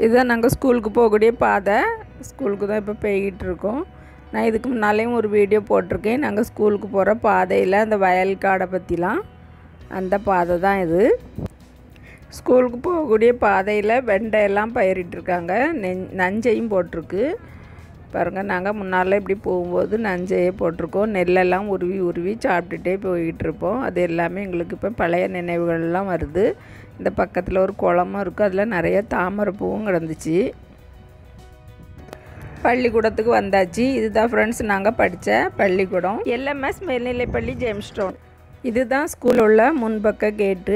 இதுதான் நாங்கள் ஸ்கூலுக்கு போகக்கூடிய பாதை. ஸ்கூலுக்கு தான் இப்போ போய்கிட்டு இருக்கோம். நான் இதுக்கு முன்னாலேயும் ஒரு வீடியோ போட்டிருக்கேன். நாங்கள் ஸ்கூலுக்கு போகிற பாதையில் அந்த வயல் காடை பற்றிலாம். அந்த பாதை தான் இது. ஸ்கூலுக்கு போகக்கூடிய பாதையில் வெண்டையெல்லாம் பயிரிட்டிருக்காங்க. நஞ்சையும் போட்டிருக்கு பாருங்கள். நாங்கள் முன்னால் இப்படி போகும்போது நஞ்சையே போட்டிருக்கோம். நெல்லெல்லாம் உருவி சாப்பிட்டுட்டே போய்கிட்டு இருப்போம். அது எல்லாமே எங்களுக்கு இப்போ பழைய நினைவுகள்லாம் வருது. இந்த பக்கத்தில் ஒரு குளமும் இருக்குது. அதில் நிறைய தாமரை பூவும் கிடந்துச்சு. பள்ளிக்கூடத்துக்கு வந்தாச்சு. இதுதான் ஃப்ரெண்ட்ஸ் நாங்கள் படித்த பள்ளிக்கூடம். எல்எம்எஸ் மேல்நிலைப்பள்ளி ஜேம்ஸ்டவுன். இதுதான் ஸ்கூல் உள்ள முன்பக்க கேட்டு.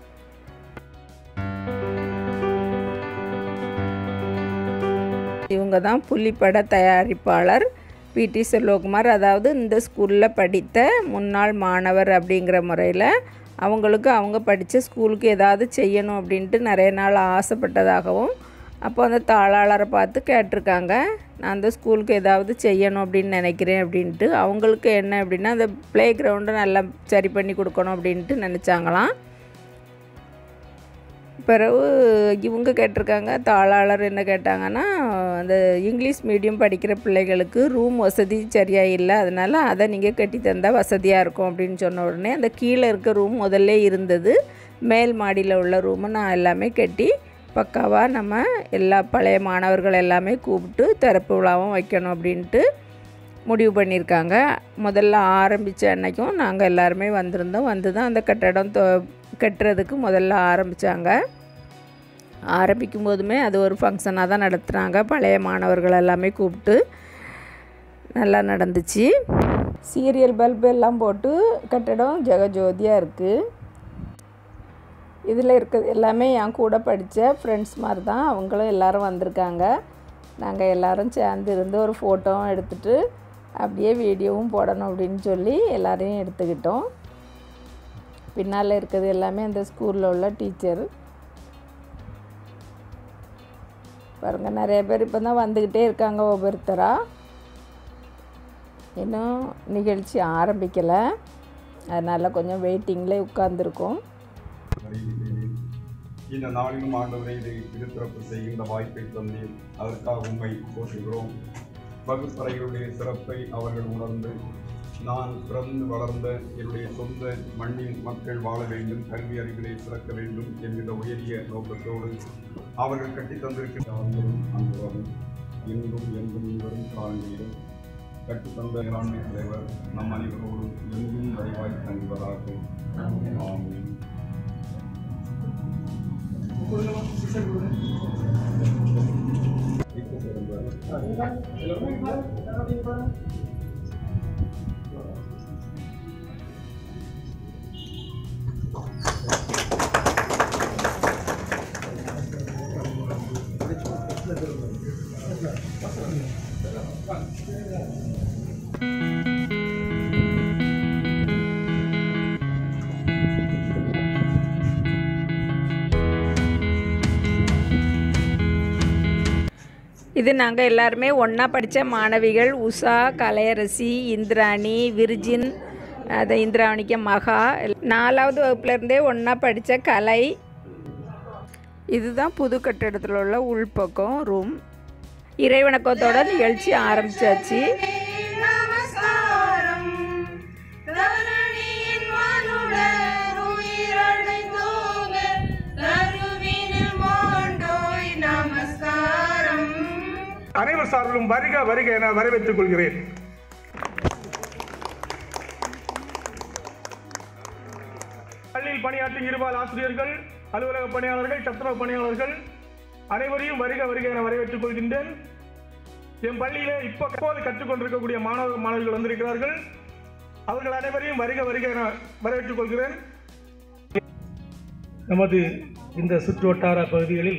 இவங்க தான் புலிப்பட தயாரிப்பாளர் பிடி செல்வகுமார். அதாவது இந்த ஸ்கூலில் படித்த முன்னாள் மாணவர் அப்படிங்கிற முறையில் அவங்களுக்கு அவங்க படித்த ஸ்கூலுக்கு ஏதாவது செய்யணும் அப்படின்ட்டு நிறைய நாள் ஆசைப்பட்டதாகவும், அப்போ அந்த தாளாளரை பார்த்து கேட்டிருக்காங்க, நான் அந்த ஸ்கூலுக்கு ஏதாவது செய்யணும் அப்படின்னு நினைக்கிறேன் அப்படின்ட்டு. அவங்களுக்கு என்ன அப்படின்னா அந்த ப்ளே கிரவுண்டை நல்லா சரி பண்ணி கொடுக்கணும் அப்படின்ட்டு நினச்சாங்களாம். பிறகு இவங்க கேட்டிருக்காங்க, தாளாளர் என்ன கேட்டாங்கன்னா, அந்த இங்கிலீஷ் மீடியம் படிக்கிற பிள்ளைகளுக்கு ரூம் வசதி சரியாக இல்லை, அதனால் அதை நீங்கள் கட்டி தந்தால் வசதியாக இருக்கும் அப்படின்னு சொன்ன உடனே அந்த கீழே இருக்க ரூம் முதல்ல இருந்தது. மேல் மாடியில் உள்ள ரூமை நான் எல்லாமே கட்டி பக்காவாக நம்ம எல்லா பழைய மாணவர்கள் எல்லாமே கூப்பிட்டு திறப்பு விழாவும் வைக்கணும் அப்படின்ட்டு முடிவு பண்ணியிருக்காங்க. முதல்ல ஆரம்பித்த அன்னைக்கும் நாங்கள் எல்லாருமே வந்திருந்தோம். வந்து தான் அந்த கட்டடம் கட்டுறதுக்கு முதல்ல ஆரம்பித்தாங்க. ஆரம்பிக்கும் போதுமே அது ஒரு ஃபங்க்ஷனாக தான் நடத்துனாங்க. பழைய மாணவர்கள் எல்லாமே கூப்பிட்டு நல்லா நடந்துச்சு. சீரியல் பல்பு எல்லாம் போட்டு கட்டடம் ஜெகஜோதியாக இருக்குது. இதில் இருக்கிறது எல்லாமே என் கூட படித்த ஃப்ரெண்ட்ஸ் மாதிரி தான். அவங்களும் எல்லோரும் வந்திருக்காங்க. நாங்கள் எல்லோரும் சேர்ந்து இருந்து ஒரு ஃபோட்டோவும் எடுத்துகிட்டு அப்படியே வீடியோவும் போடணும் அப்படின்னு சொல்லி எல்லோரையும் எடுத்துக்கிட்டோம். பின்னால் இருக்கிறது எல்லாமே அந்த ஸ்கூலில் உள்ள டீச்சர் பாருங்கள். நிறைய பேர் இப்போ தான் வந்துக்கிட்டே இருக்காங்க ஒவ்வொருத்தராக. இன்னும் நிகழ்ச்சி ஆரம்பிக்கலை, அதனால் கொஞ்சம் வெயிட்டிங்கில் உட்கார்ந்துருக்கோம். இந்த நாளிலும் ஆண்டவரை இதை திருத்திறப்பு செய்கின்ற வாய்ப்பை தந்து அதற்காக உண்மை போற்றுகிறோம். வகுப்பறைகளுடைய சிறப்பை அவர்கள் உணர்ந்து, நான் பிறந்து வளர்ந்த என்னுடைய சொந்த மண்ணின் மக்கள் வாழ வேண்டும், கல்வி அறிவிலை சிறக்க வேண்டும் என்கிற உயரிய நோக்கத்தோடு அவர்கள் கட்டி தந்திருக்கின்ற அன்புடன் என்றும் வரும் காலங்களிலும் கட்டுத்தந்த மேலாண்மை தலைவர் நம் அனைவரோடும் எங்கும் விரைவாய் தங்குவதாக. ஆமென். இது நாங்கள் எல்லாருமே ஒன்றா படித்த மாணவிகள். உஷா, கலையரசி, இந்திராணி, விர்ஜின், அதை இந்திராணிக்கு மகா, 4வது வகுப்புலேருந்தே ஒன்றா படித்த கலை. இதுதான் புது கட்டிடத்தில் உள்ள உள்பக்கம் ரூம். இறைவணக்கத்தோட நிகழ்ச்சி ஆரம்பித்தாச்சு. அனைவர் சார்பிலும் வருக வருக என வரவேற்றுக் கொள்கிறேன். பள்ளியில் பணியாற்றும் இருபால் ஆசிரியர்கள், அலுவலக பணியாளர்கள், சத்துணவு பணியாளர்கள் அனைவரையும் வருக வருக என வரவேற்றுக் கொள்கின்றேன். என் பள்ளியிலே இப்போது கற்றுக்கொண்டிருக்கக்கூடிய மாணவர்கள் வந்திருக்கிறார்கள். அவர்கள் அனைவரையும் வருக வருக என வரவேற்றுக் கொள்கிறேன். நமது இந்த சுற்று வட்டார பகுதிகளில்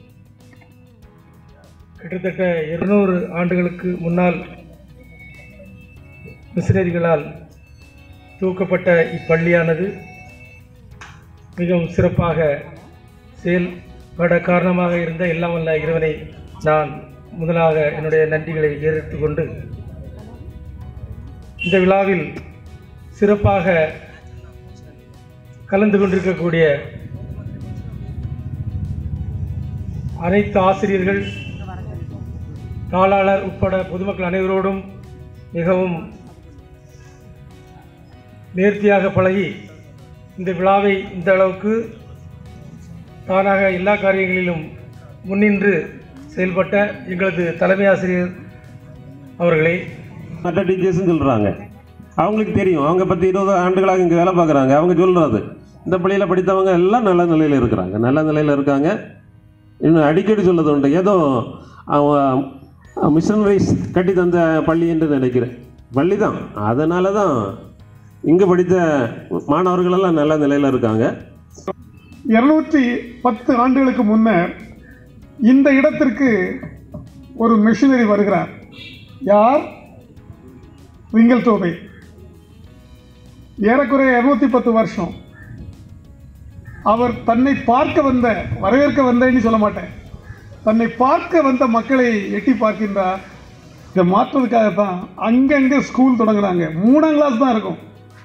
கிட்டத்தட்ட 200 ஆண்டுகளுக்கு முன்னால் மிஷனரிகளால் துவக்கப்பட்ட இப்பள்ளியானது மிகவும் சிறப்பாக செயல்பட காரணமாக இருந்த எல்லாம் வல்ல இறைவனை நான் முதலாக என்னுடைய நன்றிகளை ஏறெடுத்துக் கொண்டு இந்த விழாவில் சிறப்பாக கலந்து கொண்டிருக்கக்கூடிய அனைத்து ஆசிரியர்கள், தாளாளர் உட்பட பொதுமக்கள் அனைவரோடும் மிகவும் நேர்த்தியாக பழகி இந்த விழாவை இந்த அளவுக்கு தானாக எல்லா காரியங்களிலும் முன்னின்று செயல்பட்ட எங்களது தலைமை ஆசிரியர் அவர்களை மற்ற டீச்சர்ஸ்ன்னு சொல்கிறாங்க. அவங்களுக்கு தெரியும், அவங்க பற்றி 20 ஆண்டுகளாக இங்கே வேலை பார்க்குறாங்க. அவங்க சொல்கிறது இந்த பள்ளியில் படித்தவங்க எல்லாம் நல்ல நிலையில் இருக்கிறாங்க, நல்ல நிலையில் இருக்காங்க. இன்னும் அடிக்கடி சொல்லுறது உண்டு, ஏதோ மிஷனரிஸ் கட்டி தந்த பள்ளி என்று நினைக்கிறேன். பள்ளி தான், அதனால தான் இங்கே படித்த மாணவர்களெல்லாம் நல்ல நிலையில் இருக்காங்க. 210 ஆண்டுகளுக்கு முன்னர் இந்த இடத்திற்கு ஒரு மிஷனரி வருகிறார். யார்? விங்கல் தோபை. ஏறக்குறைய 210 வருஷம் அவர் தன்னை பார்க்க வந்த, வரவேற்க வந்தேன்னு சொல்ல மாட்டேன், தன்னை பார்க்க வந்த மக்களை எட்டி பார்க்கின்றார். இதை மாற்றுறதுக்காகத்தான் அங்கங்கே ஸ்கூல் தொடங்குறாங்க. 3ஆம் கிளாஸ் தான் இருக்கும்,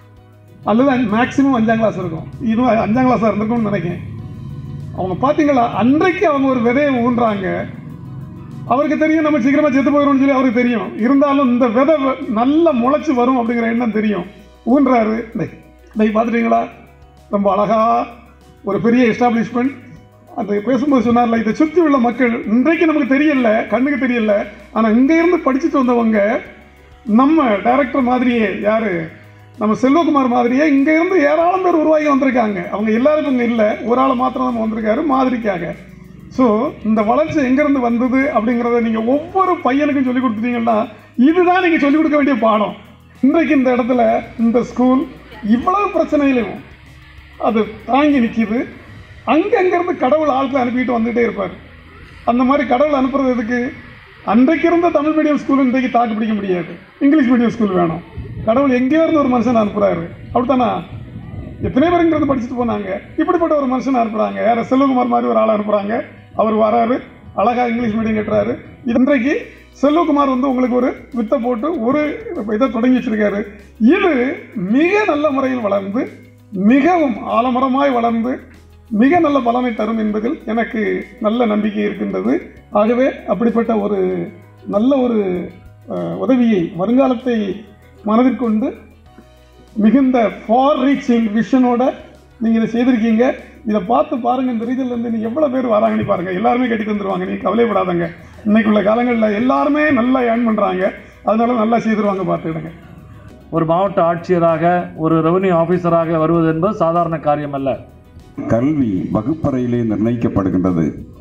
அல்லது மேக்சிமம் 5ஆம் கிளாஸ் இருக்கும். இதுவும் 5ஆம் கிளாஸாக இருந்திருக்கும்னு நினைக்கிறேன். அவங்க பார்த்தீங்களா, அன்றைக்கு அவங்க ஒரு விதையை ஊன்றாங்க. அவருக்கு தெரியும் நம்ம சீக்கிரமாக செத்து போயிடும்னு சொல்லி அவருக்கு தெரியும். இருந்தாலும் இந்த விதை நல்லா முளைச்சி வரும் அப்படிங்கிற எண்ணம் தெரியும். ஊன்றாரு. இன்னைக்கு பார்த்துட்டீங்களா, ரொம்ப அழகாக ஒரு பெரிய எஸ்டாப்ளிஷ்மெண்ட். அது பேசும்போது சொன்னார்ல, இதை சுற்றி உள்ள மக்கள் இன்றைக்கு நமக்கு தெரியல, கண்ணுக்கு தெரியல. ஆனால் இங்கே இருந்து படிச்சுட்டு வந்தவங்க நம்ம டைரக்டர் மாதிரியே, யார், நம்ம செல்வகுமார் மாதிரியே இங்கே இருந்து ஏராளம் பேர் உருவாகி வந்திருக்காங்க. அவங்க எல்லாருக்கும் இங்கே இல்லை, ஒரு ஆள் மாத்திரம் நம்ம வந்திருக்காரு மாதிரிக்காக. ஸோ இந்த வளர்ச்சி எங்கேருந்து வந்தது அப்படிங்கிறத நீங்கள் ஒவ்வொரு பையனுக்கும் சொல்லிக் கொடுத்துட்டீங்கன்னா இதுதான் நீங்கள் சொல்லிக் கொடுக்க வேண்டிய பாடம். இன்றைக்கு இந்த இடத்துல இந்த ஸ்கூல் இவ்வளவு பிரச்சனையிலையும் அது தாங்கி நிற்கிது. அங்கங்கேருந்து கடவுள் ஆட்களை அனுப்பிட்டு வந்துகிட்டே இருப்பார். அந்த மாதிரி கடவுள் அனுப்புறது எதுக்கு? அன்றைக்கு இருந்த தமிழ் மீடியம் ஸ்கூல் இன்றைக்கு தாக்கு பிடிக்க முடியாது, இங்கிலீஷ் மீடியம் ஸ்கூல் வேணும். கடவுள் எங்கேயோ இருந்து ஒரு மனுஷன் அனுப்புகிறாரு. அப்படித்தானா? எத்தனை பேருங்கிறது படிச்சுட்டு போனாங்க, இப்படிப்பட்ட ஒரு மனுஷனை அனுப்புகிறாங்க. யாரை? செல்வகுமார் மாதிரி ஒரு ஆளை அனுப்புகிறாங்க. அவர் வராரு, அழகாக இங்கிலீஷ் மீடியம் கட்டுறாரு. இன்றைக்கு செல்வகுமார் உங்களுக்கு ஒரு வித்தை போட்டு ஒரு இதை தொடங்கி வச்சிருக்காரு. இது மிக நல்ல முறையில் வளர்ந்து, மிகவும் ஆலமரமாய் வளர்ந்து, மிக நல்ல பலனை தரும் என்பதில் எனக்கு நல்ல நம்பிக்கை இருக்கின்றது. ஆகவே அப்படிப்பட்ட ஒரு நல்ல ஒரு உதவியை, வருங்காலத்தை மனதில் கொண்டு மிகுந்த ஃபார் ரீச்சிங் விஷனோட நீங்கள் இதை செய்திருக்கீங்க. இதை பார்த்து பாருங்கள், இந்த ரீஜன்லேருந்து நீங்கள் எவ்வளோ பேர் வராங்கன்னு பாருங்கள். எல்லாருமே கட்டி தந்துடுவாங்க, நீங்கள் கவலைப்படாதங்க. இன்றைக்கு உள்ள காலங்களில் எல்லாருமே நல்லா ஏர்ன் பண்ணுறாங்க, அதனால நல்லா செய்திருவாங்க, பார்த்துக்கிடுங்க. ஒரு மாவட்ட ஆட்சியராக, ஒரு ரெவன்யூ ஆஃபீஸராக வருவது என்பது சாதாரண காரியம் அல்ல. கல்வி வகுப்பறையிலே நிர்ணயிக்கப்படுகின்றது.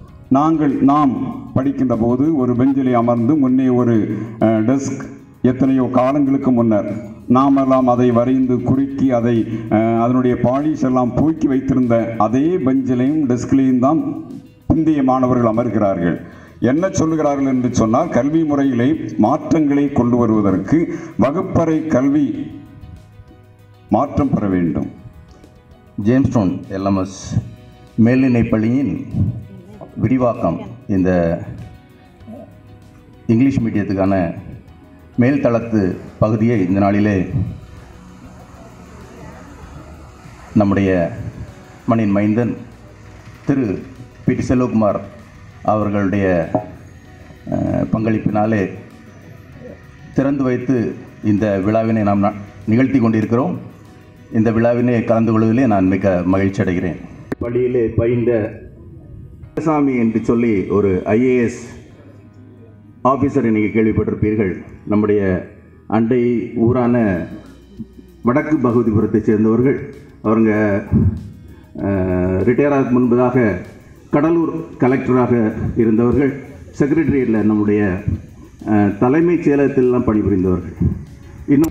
நாம் படிக்கின்ற போது ஒரு பெஞ்சிலே அமர்ந்து முன்னே ஒரு டெஸ்க், எத்தனையோ காலங்களுக்கு முன்னர் நாமெல்லாம் அதை வரைந்து குறுக்கி அதை அதனுடைய பாலிஷ் எல்லாம் போக்கி வைத்திருந்த அதே பெஞ்சிலையும் டெஸ்க்லேயும் தான் பிந்தைய மாணவர்கள் அமர்கிறார்கள். என்ன சொல்லுகிறார்கள் என்று சொன்னால், கல்வி முறையிலே மாற்றங்களை கொண்டு வருவதற்கு வகுப்பறை கல்வி மாற்றம் பெற வேண்டும். ஜேம்ஸ்டோன் எல்எம்எஸ் மேல்நிலைப் பள்ளியின் விரிவாக்கம், இந்த இங்கிலீஷ் மீடியத்துக்கான மேல்தளத்து பகுதியை இந்த நாளிலே நம்முடைய மண்ணின் மைந்தன் திரு பி.டி. செல்வகுமார் அவர்களுடைய பங்களிப்பினாலே திறந்து வைத்து இந்த விழாவினை நாம் நிகழ்த்தி கொண்டிருக்கிறோம். இந்த விழாவினை கலந்து கொள்வதிலே நான் மிக மகிழ்ச்சி அடைகிறேன். பள்ளியிலே பயின்ற சாமி என்று சொல்லி ஒரு ஐஏஎஸ் ஆஃபீஸரை நீங்கள் கேள்விப்பட்டிருப்பீர்கள். நம்முடைய அண்டை ஊரான வடக்கு பகுதிபுரத்தைச் சேர்ந்தவர்கள். அவங்க ரிட்டையர் ஆக முன்பதாக கடலூர் கலெக்டராக இருந்தவர்கள். செக்ரட்டரியேட்டில் நம்முடைய தலைமைச் செயலகத்திலெல்லாம் பணிபுரிந்தவர்கள். இன்னும்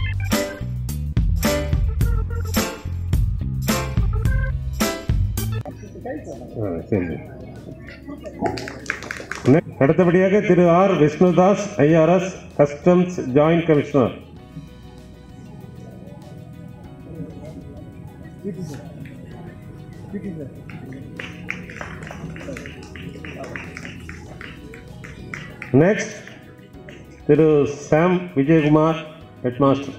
சரி. அடுத்தபடியாக Thiru R Vishnudas IRS customs joint commissioner. Next Thiru Sam Vijayakumar headmaster.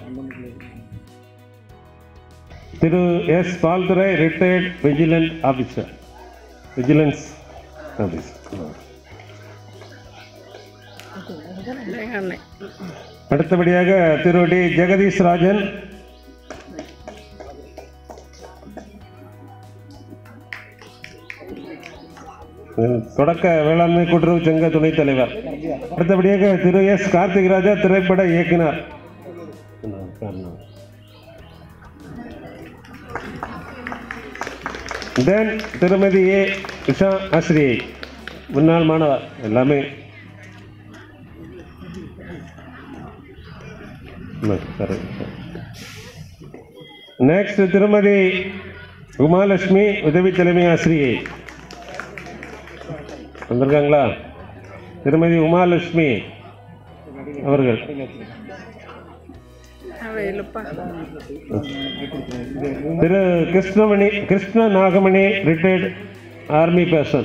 Thiru S Balthurai retired vigilance officer, vigilance service. அடுத்தபடியாக திரு டி ஜெகதீஷ் ராஜன், தொடக்க வேளாண்மை கூட்டுறவு சங்க துணைத் தலைவர். அடுத்தபடியாக திரு எஸ் கார்த்திகராஜா, திரைப்பட இயக்குனர். தென் திருமதி ஏ உஷா ஆசிரியை, முன்னாள் மாணவர். எல்லாமே நெக்ஸ்ட் திருமதி உமாலட்சுமி, உதவி தலைமை ஆசிரியை. வந்திருக்காங்களா? திருமதி உமாலட்சுமி அவர்கள். Thiru Krishna Nagamani, retired army person.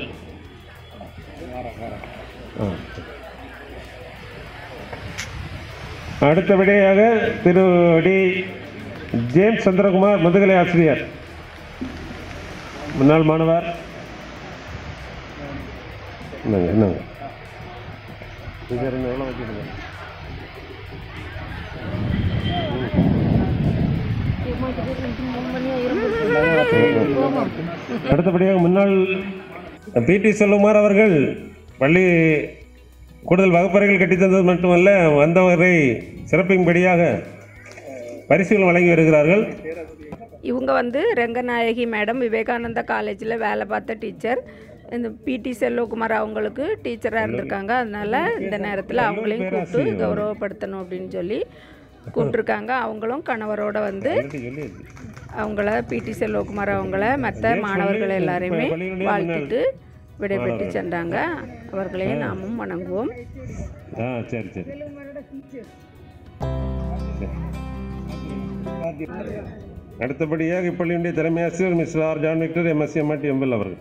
அடுத்தபடியாக திரு டி ஜேம்ஸ் சந்திரகுமார், முதுகலை ஆசிரியர், முன்னாள் மாணவர். என்னங்க எவ்வளோ வச்சுடுங்க. அடுத்தபடியாக முன்னாள் பிடி செல்வகுமார் அவர்கள் பள்ளி கூடுதல் வகுப்பறைகள் கட்டித்தந்தது மட்டுமல்ல, வந்தவரை சிறப்பிக்கும்படியாக பரிசுகள் வழங்கி வருகிறார்கள். இவங்க வந்து ரங்கநாயகி மேடம், விவேகானந்தா காலேஜில் வேலை பார்த்த டீச்சர். இந்த பிடி செல்வகுமார் அவங்களுக்கு டீச்சராக இருந்திருக்காங்க. அதனால் இந்த நேரத்தில் அவங்களையும் கூப்பிட்டு கௌரவப்படுத்தணும் அப்படின்னு சொல்லி கூப்பிட்ருக்காங்க. அவங்களும் கணவரோட வந்து அவங்கள பிடி செல்வகுமார் அவங்கள மற்ற மாணவர்கள் எல்லாரையுமே வாழ்த்திட்டு விடைபெற்று சென்றாங்க. அவர்களையும் நாமும் வணங்குவோம். சரி சரி. அடுத்தபடியாக இப்பள்ளியுடைய தலைமை ஆசிரியர் Miss R John Victor, MSc MRT ML அவர்கள்.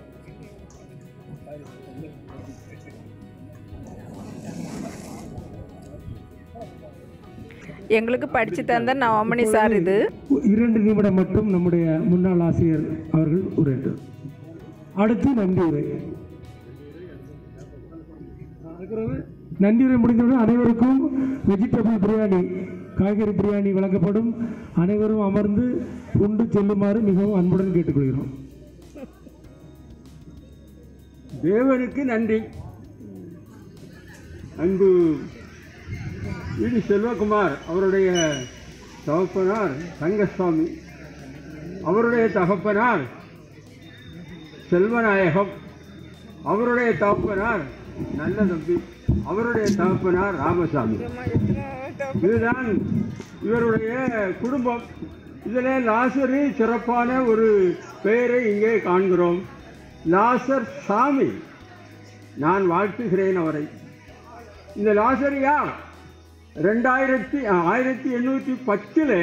எங்களுக்கு படித்து தந்த நவமணி சார். இது 2 நிமிடம் மட்டும் நம்முடைய முன்னாள் ஆசிரியர் அவர்கள் உரையாற்றார். அடுத்து நன்றி உரை. நன்றி உரை முடிந்தவுடன் அனைவருக்கும் வெஜிடபிள் பிரியாணி, காய்கறி பிரியாணி வழங்கப்படும். அனைவரும் அமர்ந்து உண்டு செல்லுமாறு மிகவும் அன்புடன் கேட்டுக்கொள்கிறோம். தேவனுக்கு நன்றி. அன்பு வி செல்வகுமார் அவருடைய தகப்பனார் தங்கசாமி, அவருடைய தகப்பனார் செல்வநாயகம், அவருடைய தகப்பனார் நல்ல தம்பி, அவருடைய தகப்பனார் ராமசாமி. இதுதான் இவருடைய குடும்பம். இதில் லாசரு சிறப்பான ஒரு பெயரை இங்கே காண்கிறோம். லாசர் சாமி. நான் வாழ்த்துகிறேன் அவரை. இந்த லாசர் யார்? 1810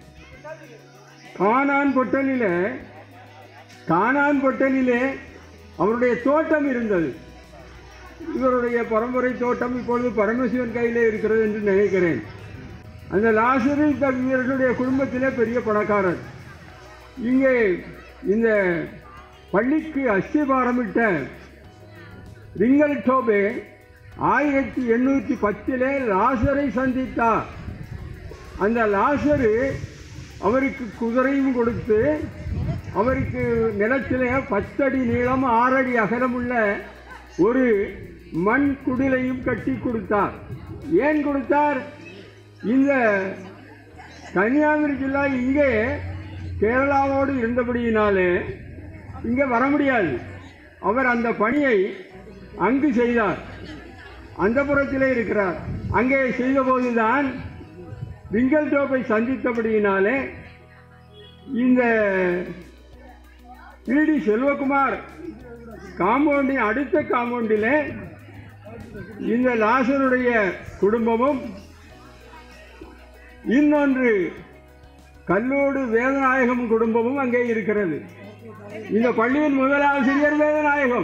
கானான்பொட்டலிலே அவருடைய தோட்டம் இருந்தது. இவருடைய பரம்பரை தோட்டம் இப்பொழுது பரமசிவன் கையிலே இருக்கிறது என்று நினைக்கிறேன். அந்த லாசரு இவர்களுடைய குடும்பத்திலே பெரிய பணக்காரர். இங்கே இந்த பள்ளிக்கு அஸ்திபாரமிட்ட ரிங்கல் டோபே 1810 லாசரை சந்தித்தார். அந்த லாசரு அவருக்கு குதிரையும் கொடுத்து, அவருக்கு நிலத்திலே 10 அடி நீளம் 6 அடி அகலமுள்ள ஒரு மண் குடிலையும் கட்டி கொடுத்தார். ஏன் கொடுத்தார்? இந்த கன்னியாகுமரி ஜில்லா இங்கே கேரளாவோடு இருந்தபடியினாலே இங்கே வர முடியாது. அவர் அந்த பணியை அங்கு செய்தார். அந்த புறத்திலே இருக்கிறார். அங்கே செய்தபோதுதான் ரிங்கல் டோப்பை சந்தித்தபடியினாலே இந்த பிடி செல்வகுமார் காம்பவுண்டின் அடுத்த காம்பவுண்டிலே இந்த லாசருடைய குடும்பமும், இன்னொன்று கல்லோடு வேதநாயகம் குடும்பமும் அங்கே இருக்கிறது. இந்த பள்ளியின் முதல் ஆசிரியர் வேதநாயகம்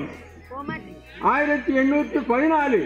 1814.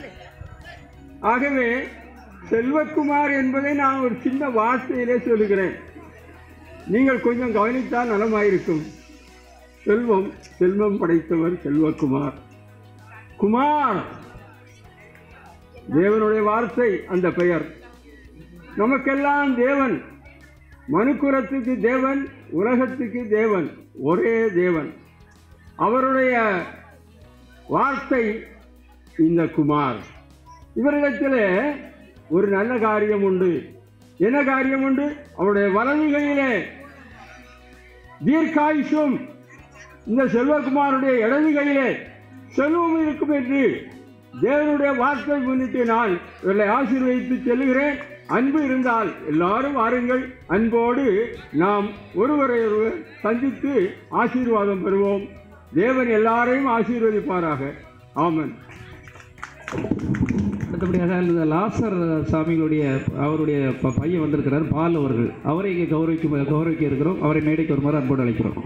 ஆகவே செல்வகுமார் என்பதை நான் ஒரு சின்ன வார்த்தையிலே சொல்லுகிறேன். நீங்கள் கொஞ்சம் கவனித்தால் நலமாயிருக்கும். செல்வம் படைத்தவர் செல்வகுமார். குமார். தேவனுடைய வார்த்தை அந்த பெயர். நமக்கெல்லாம் தேவன், மனுக்குலத்துக்கு தேவன், உலகத்துக்கு தேவன், ஒரே தேவன். அவருடைய வார்த்தை இந்த குமார். இவரிடத்தில் ஒரு நல்ல காரியம் உண்டு. என்ன காரியம் உண்டு? அவருடைய வலது கையிலே தீர்க்காயுஷும், இந்த செல்வகுமாருடைய இடது கையிலே செல்வம் இருக்கும் என்று தேவனுடைய வார்த்தை முன்னிட்டு நான் இவர்களை ஆசீர்வதித்து செல்லுகிறேன். அன்பு இருந்தால் எல்லாரும் வாருங்கள். அன்போடு நாம் ஒருவரை ஒருவர் சந்தித்து ஆசீர்வாதம் பெறுவோம். தேவன் எல்லாரையும் ஆசீர்வதிப்பாராக. ஆமென். அடுத்தபடியாக இந்த லாசர் சாமிகளுடைய அவருடைய பையன் வந்திருக்கிறார், பால் அவர்கள். அவரை இங்கே கௌரவிக்க இருக்கிறோம். அவரை மேடைக்கு வருமாறு அன்போடு அழைக்கிறோம்.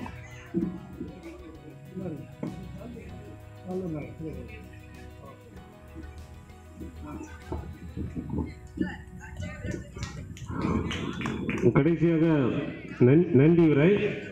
கடைசியாக நன்றி உரை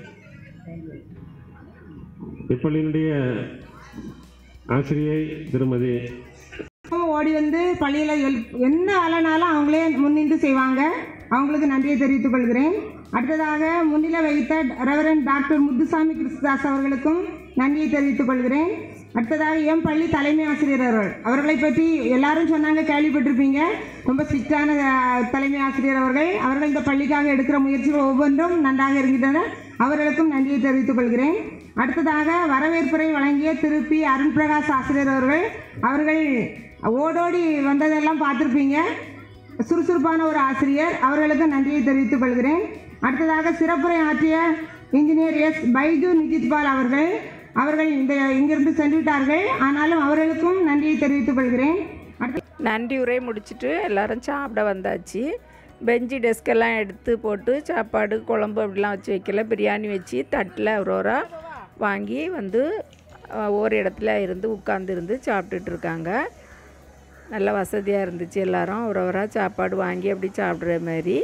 இப்பள்ளியினுடைய ஆசிரியை திருமதி ஓடி வந்து பள்ளியில் என்ன வேலைனாலும் அவங்களே முன்னின்று செய்வாங்க. அவங்களுக்கு நன்றியை தெரிவித்துக் கொள்கிறேன். அடுத்ததாக முன்னிலை வைத்த ரெவரண்ட் டாக்டர் முத்துசாமி கிறிஸ்துதாஸ் அவர்களுக்கும் நன்றியை தெரிவித்துக் கொள்கிறேன். அடுத்ததாக எம் பள்ளி தலைமை ஆசிரியர் அவர்களை பற்றி எல்லாரும் சொன்னாங்க, கேள்விப்பட்டிருப்பீங்க. ரொம்ப ஸ்ட்ரிக்டான தலைமை ஆசிரியர் அவர்கள் இந்த பள்ளிக்காக எடுக்கிற முயற்சிகள் ஒவ்வொன்றும் நன்றாக இருக்கின்றன. அவர்களுக்கும் நன்றியை தெரிவித்துக் கொள்கிறேன். அடுத்ததாக வரவேற்புரை வழங்கிய திரு பி அருண் பிரகாஷ் ஆசிரியர் அவர்கள் ஓடோடி வந்ததெல்லாம் பார்த்துருப்பீங்க. சுறுசுறுப்பான ஒரு ஆசிரியர். அவர்களுக்கு நன்றியை தெரிவித்துக் கொள்கிறேன். அடுத்ததாக சிறப்புரை ஆற்றிய இன்ஜினியர் எஸ் பைஜு நிஜித்பால் அவர்கள் இங்கிருந்து சென்றுவிட்டார்கள். ஆனாலும் அவர்களுக்கும் நன்றியை தெரிவித்துக் கொள்கிறேன். நன்றி உரை முடிச்சுட்டு எல்லாரும் சாப்பிட வந்தாச்சு. பெஞ்சு டெஸ்கெல்லாம் எடுத்து போட்டு சாப்பாடு குழம்பு அப்படிலாம் வச்சு வைக்கல. பிரியாணி வச்சு தட்டில் ஒரு வாங்கி வந்து ஒரு இடத்துல இருந்து உட்காந்துருந்து சாப்பிட்டுட்டு இருக்காங்க. நல்ல வசதியாக இருந்துச்சு. எல்லாரும் ஒரு சாப்பாடு வாங்கி அப்படி சாப்பிட்ற மாதிரி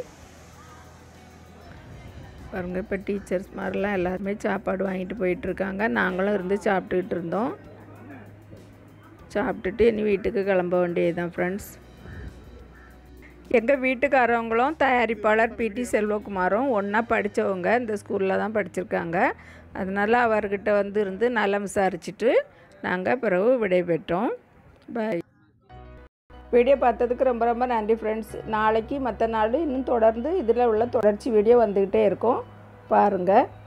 பாருங்க. இப்போ டீச்சர்ஸ் மாதிரிலாம் எல்லாருமே சாப்பாடு வாங்கிட்டு போயிட்டுருக்காங்க. நாங்களும் இருந்து சாப்பிட்டுக்கிட்டு இருந்தோம். சாப்பிட்டுட்டு இனி வீட்டுக்கு கிளம்ப வேண்டியது தான் ஃப்ரெண்ட்ஸ். எங்கள் வீட்டுக்காரவங்களும் தயாரிப்பாளர் பிடி செல்வகுமாரும் ஒன்றா படித்தவங்க. இந்த ஸ்கூலில் தான் படிச்சிருக்காங்க. அதனால் அவர்கிட்ட வந்து இருந்து நலம் விசாரிச்சுட்டு நாங்கள் பிறகு விடைபெற்றோம். பாய். வீடியோ பார்த்ததுக்கு ரொம்ப ரொம்ப நன்றி ஃப்ரெண்ட்ஸ். நாளைக்கு மற்ற நாள் இன்னும் தொடர்ந்து இதில் உள்ள தொடர்ச்சி வீடியோ வந்துக்கிட்டே இருக்கும், பாருங்கள்.